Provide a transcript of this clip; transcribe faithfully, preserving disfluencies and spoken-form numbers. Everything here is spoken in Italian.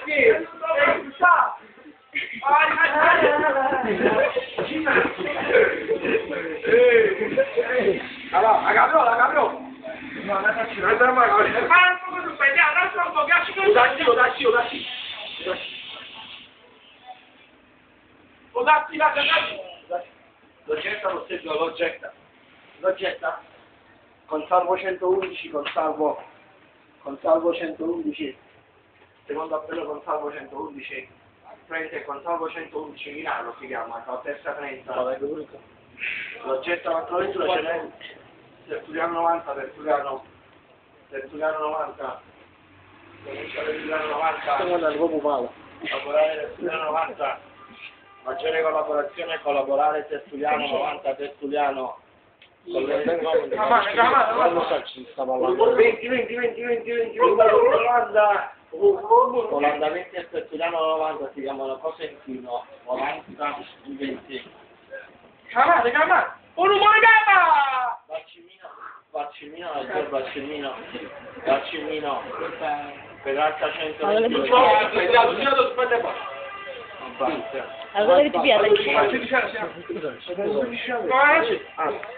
piedi. Allora, la capriola, la capriola. No, la faccio, non è mai così. Ma non può più sbagliare, non so un po', piaci che... Dacci, dacci, dacci. O dacci, dacci, dacci. Lo getta, lo stesso, lo getta. Lo getta. Con salvo centoundici, con salvo... Con salvo centoundici. Secondo appello con salvo centoundici. Frente con salvo centoundici Milano si chiama, la terza trenta. Lo getta quattro vetture ce n'è. Tertuliano novanta, Tertuliano. Tertuliano novanta. Comincia Tertuliano novanta. Lavorare Tertuliano novanta. Maggiore collaborazione, collaborare Tertuliano novanta, Tertuliano. venti, venti, venti, venti, venti, Olanda. Olanda venti e Tertuliano novanta si chiamano Cosentino, novanta, venti. Calmate, calmate! Un rumore gamma! Bacimino, Bacimino, Bacimino, Bacimino, Pedalca centoventi. Allora che ti piace? Ma